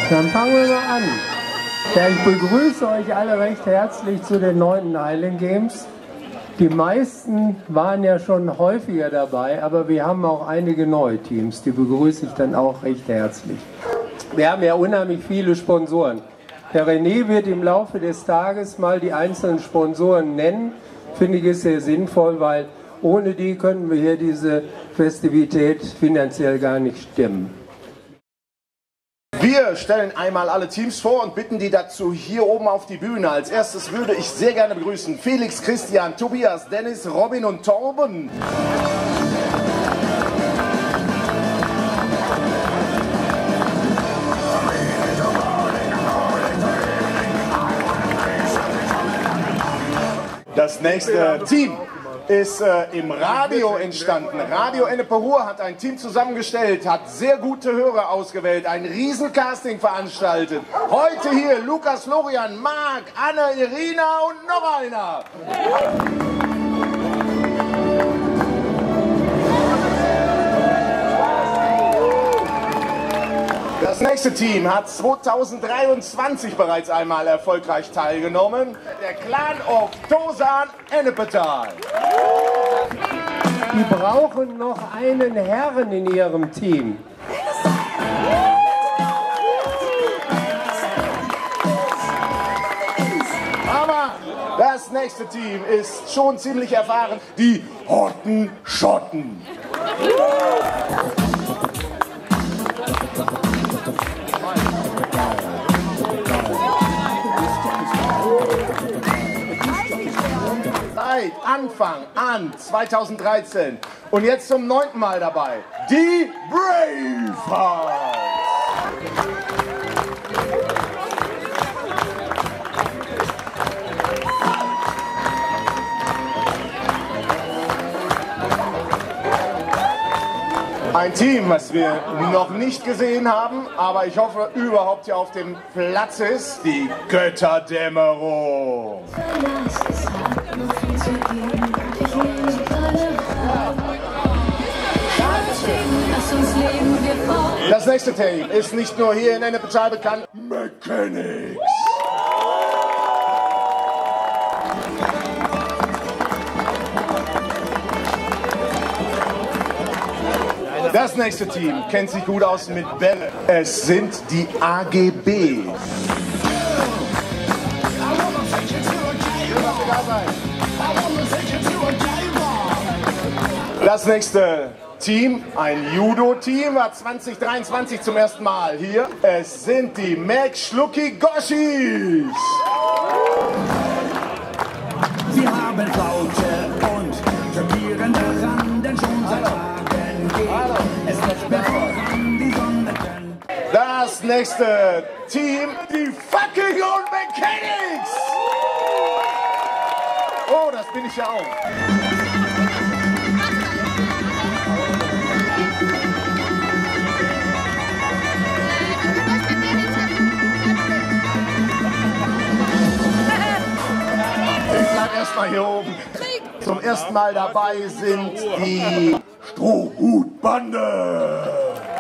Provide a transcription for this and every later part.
Dann fangen wir mal an. Ja, ich begrüße euch alle recht herzlich zu den 9. Island Games. Die meisten waren ja schon häufiger dabei, aber wir haben auch einige neue Teams, die begrüße ich dann auch recht herzlich. Wir haben ja unheimlich viele Sponsoren. Der René wird im Laufe des Tages mal die einzelnen Sponsoren nennen. Finde ich es sehr sinnvoll, weil ohne die könnten wir hier diese Festivität finanziell gar nicht stemmen. Wir stellen einmal alle Teams vor und bitten die dazu hier oben auf die Bühne. Als erstes würde ich sehr gerne begrüßen Felix, Christian, Tobias, Dennis, Robin und Torben. Das nächste Team ist im Radio entstanden. Radio Ennepe-Ruhr hat ein Team zusammengestellt, hat sehr gute Hörer ausgewählt, ein Riesencasting veranstaltet. Heute hier Lukas, Florian, Marc, Anne, Irina und noch einer. Das nächste Team hat 2023 bereits einmal erfolgreich teilgenommen. Der Clan of Tosan Ennepetal. Die brauchen noch einen Herrn in ihrem Team. Aber das nächste Team ist schon ziemlich erfahren. Die Hottenschotten. Seit Anfang an 2013 und jetzt zum 9. Mal dabei, die Bravehearts. Ein Team, was wir noch nicht gesehen haben, aber ich hoffe überhaupt hier auf dem Platz ist, die Götterdämmerung. Das nächste Team ist nicht nur hier in Ennepetal bekannt, Mechanics. Das nächste Team kennt sich gut aus mit Bälle. Es sind die AGB. Das nächste Team, ein Judo-Team, war 2023 zum ersten Mal hier. Es sind die Mac Schlucki Goshis. Sie haben Flaute und turnieren daran, denn schon seit Tagen geht es nicht mehr voran, die Sonne brennt. Das nächste Team, die Fucking und Mechanics. Oh, das bin ich ja auch. Erstmal hier oben. Zum ersten Mal dabei sind die Strohhutbande.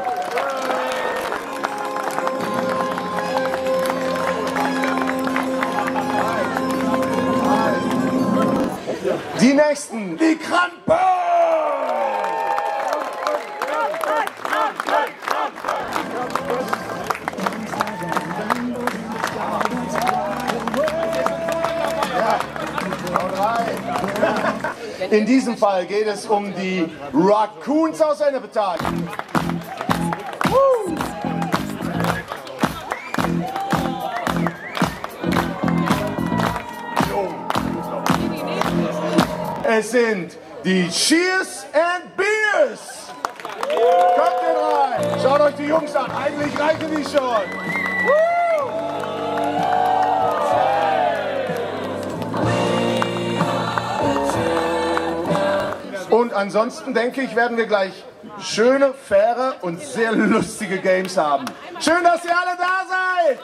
Die nächsten, die Krampe. In diesem Fall geht es um die Raccoons aus Ennepetal. Es sind die Cheers and Beers. Kommt denn rein. Schaut euch die Jungs an. Eigentlich reichen die schon. Und ansonsten denke ich, werden wir gleich schöne, faire und sehr lustige Games haben. Schön, dass ihr alle da seid!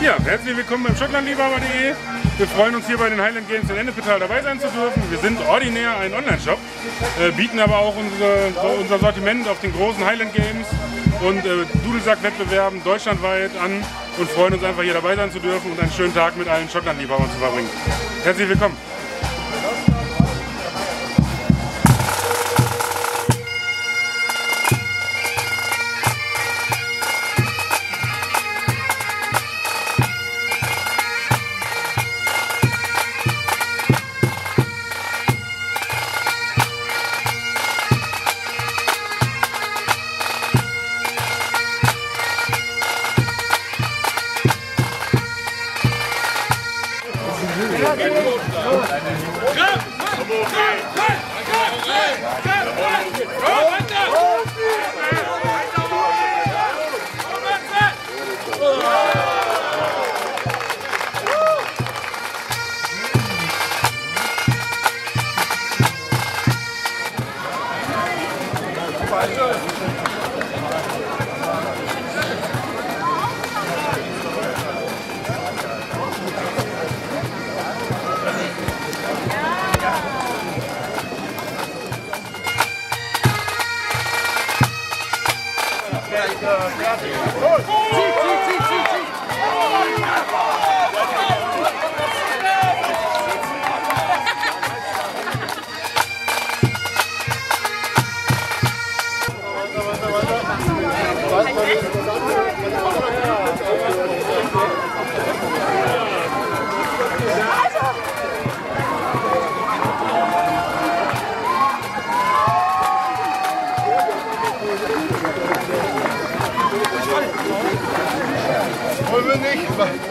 Ja, herzlich willkommen beim Schottlandliebhaber.de. Wir freuen uns hier bei den Highland Games in Ennepetal dabei sein zu dürfen. Wir sind ordinär ein Online-Shop, bieten aber auch unser Sortiment auf den großen Highland Games und Dudelsack-Wettbewerben deutschlandweit an und freuen uns einfach hier dabei sein zu dürfen und einen schönen Tag mit allen Schottlandliebhabern zu verbringen. Herzlich willkommen! Wollen wir nicht.